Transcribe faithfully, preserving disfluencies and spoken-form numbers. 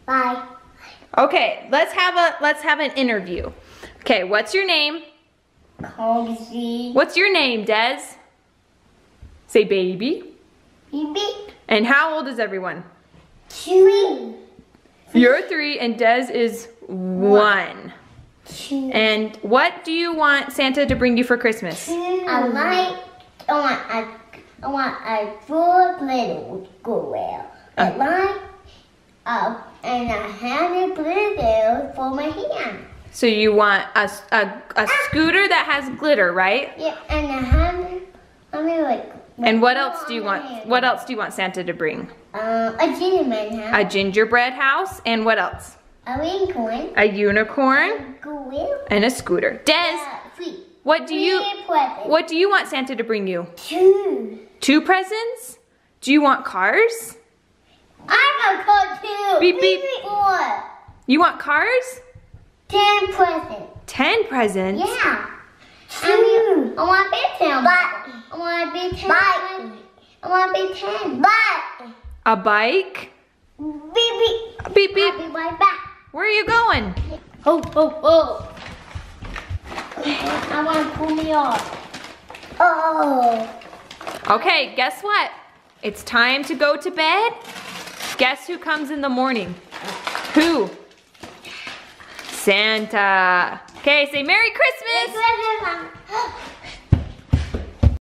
Bye. Okay, let's have a let's have an interview. Okay, what's your name? Cozy. What's your name, Des? Say baby. Baby. And how old is everyone? Two. You're three and Des is one. Two. And what do you want Santa to bring you for Christmas? I like. I want a. I want a good little girl. I like. Uh, and I have a blue girl for my hand. So you want a, a, a scooter that has glitter, right? Yeah, and I have. I mean, like. And what else do you want? What else do you want Santa to bring? Uh, a gingerbread house. A gingerbread house, and what else? A unicorn. A unicorn A gorilla. and a scooter. Des, Uh, three. what do you Three presents. what do you want Santa to bring you? Two. Two presents? Do you want cars? I got card two. Beep, beep. Four. You want cars? Ten presents. Ten presents? Yeah. I mean, I want a big ten. But I want a big ten. But I want a big ten. But A bike? beep beep. Beep beep. I'll be right back. Where are you going? Oh oh oh. I want to pull me off. Oh. Okay, guess what? It's time to go to bed. Guess who comes in the morning? Who? Santa. Okay, say Merry Christmas. Christmas.